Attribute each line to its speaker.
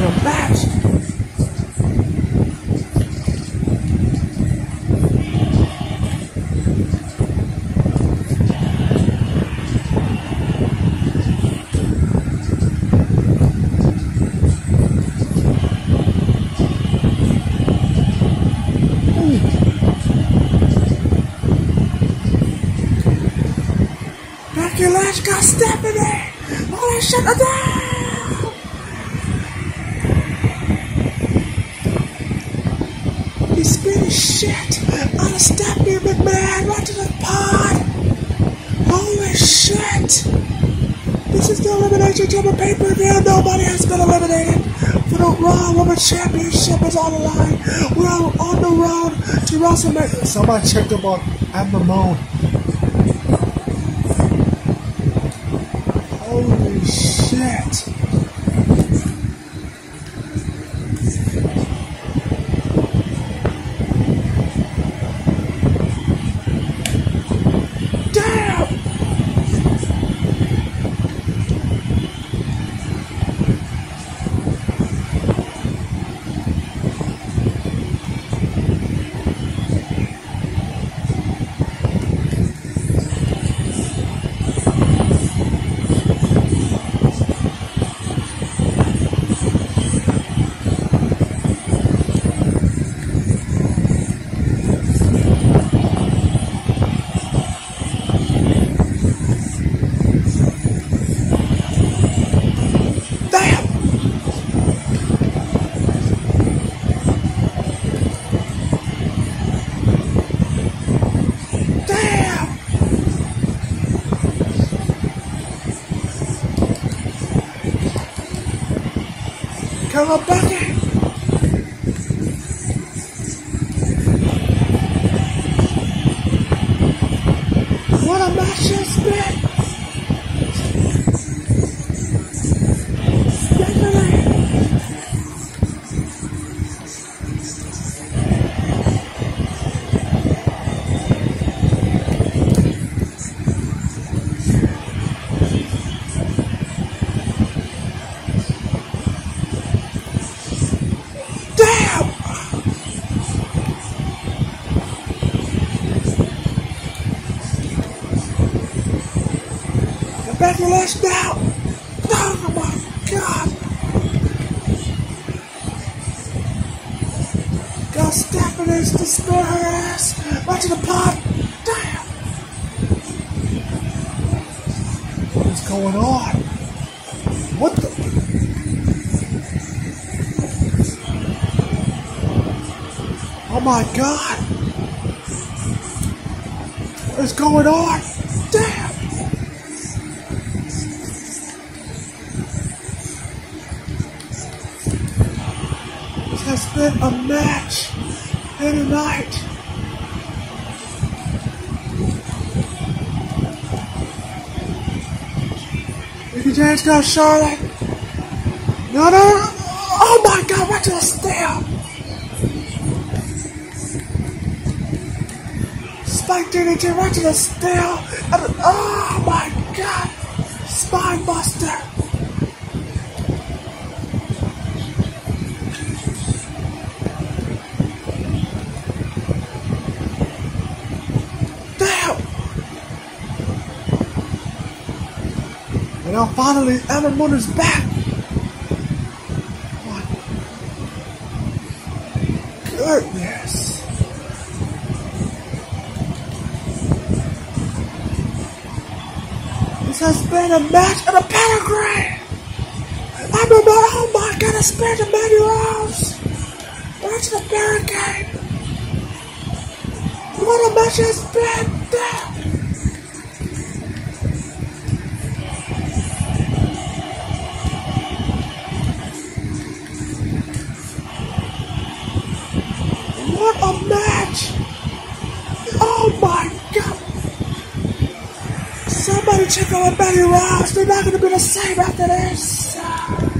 Speaker 1: a match. Becky Lynch got Stephanie! Holy shit, no! He spit his shit on a Stephanie McMahon right to the pod! Holy shit! This is the Elimination Chamber pay-per-view. Nobody has been eliminated. For the Raw Women's Championship is on the line. We're on the road to WrestleMania. Somebody checked them on Amber Moon. Holy shit. Damn! Come on, Becky! What a match it's been! Stephanie! Becky Lynch now! Oh my god! Got Stephanie's to spare her ass! Right to the pot! Damn! What's going on? What the? Oh my god! What is going on? Damn! Has been a match in a night. Mickey James got Charlotte. No. Oh my god, right to the steel. Spike DDT right to the steel. Oh my god. Spine buster. And now finally, Amber Moon is back. My goodness. This has been a match and a pedigree. Amber Moon, oh my god, I spared the Mandy Rose. Right to the barricade. What a match has been. Damn. What a match! Oh my god! Somebody check out Mandy Rose. They're not gonna be the same after this.